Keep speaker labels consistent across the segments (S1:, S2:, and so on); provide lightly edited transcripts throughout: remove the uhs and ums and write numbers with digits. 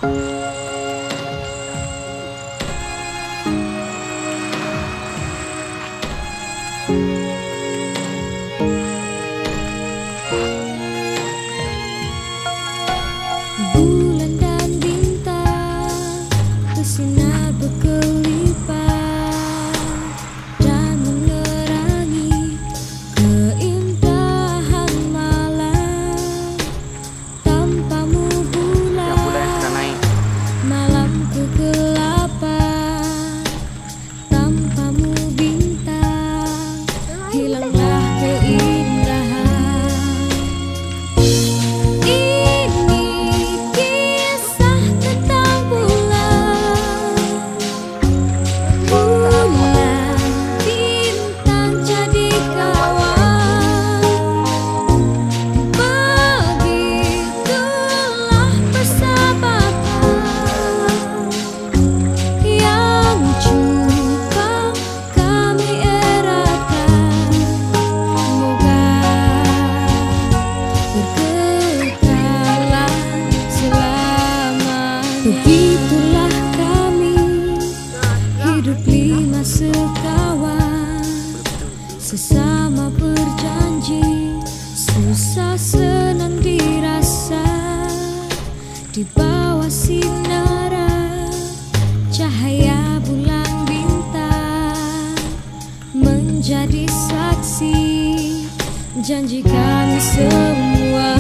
S1: Bulan dan bintang bersinar berkelipat dan menerangi keindahan malam. Tanpamu bulan, malam kegelapan. Tanpamu bintang, hilanglah keindahan. Begitulah kami hidup lima sekawan, sesama berjanji, susah senang dirasa. Di bawah sinaran cahaya bulan bintang, menjadi saksi janji kami semua.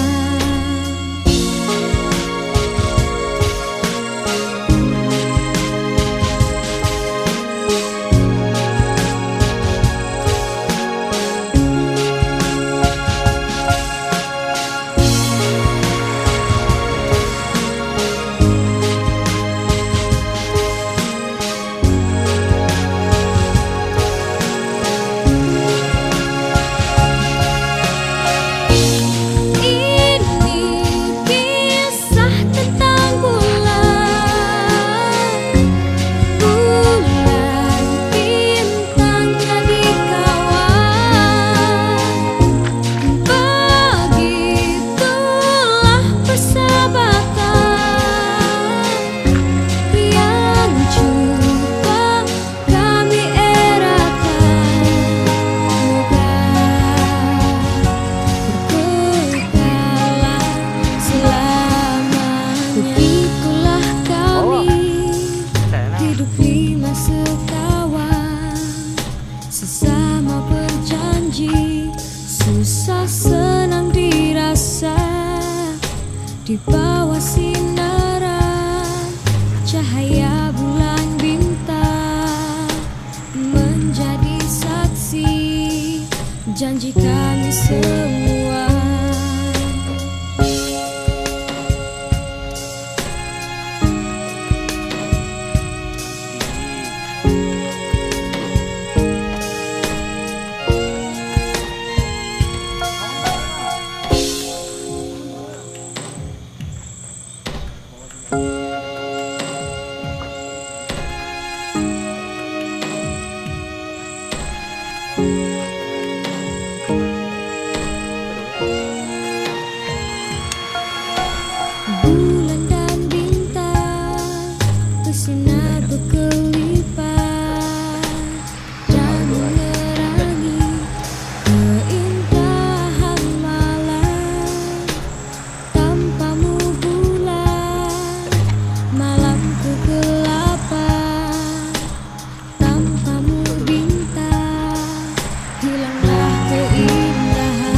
S1: Begitulah kami hidup lima sekawan, sesama berjanji, susah senang dirasa. Di bawah sinaran cahaya bulan bintang, menjadi saksi janji kami semua. Bulan dan bintang bersinar berkelipat dan menerangi keindahan malam. Tanpamu bulan, malam kegelapan. Tanpamu bintang, hilanglah keindahan.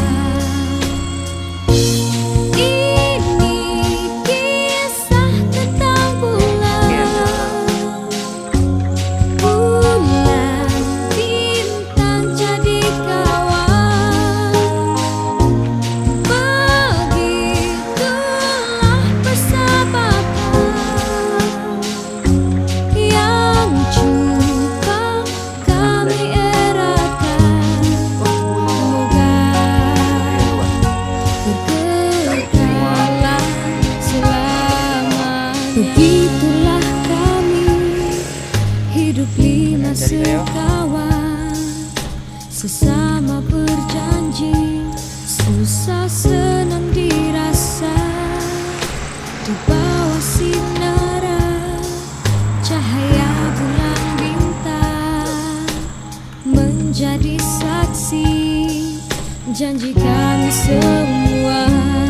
S1: Begitulah kami hidup lima sekawan, sesama berjanji, susah senang dirasa. Di bawah sinara cahaya bulan bintang menjadi saksi janji kami semua.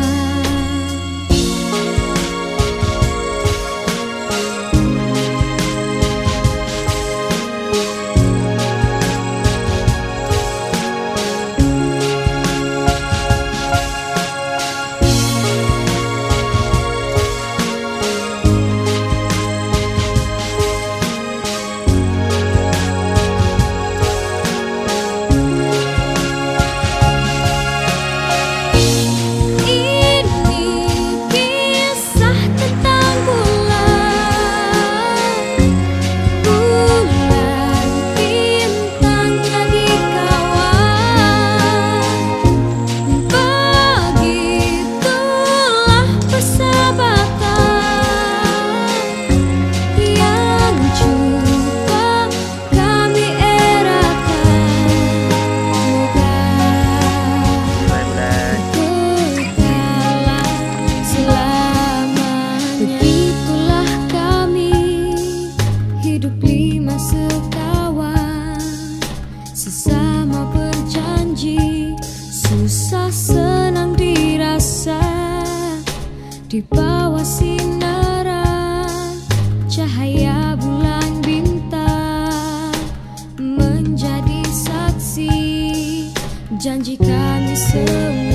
S1: Hidup lima sekawan, sesama berjanji, susah senang dirasa di bawah sinara cahaya bulan bintang menjadi saksi janji kami semua.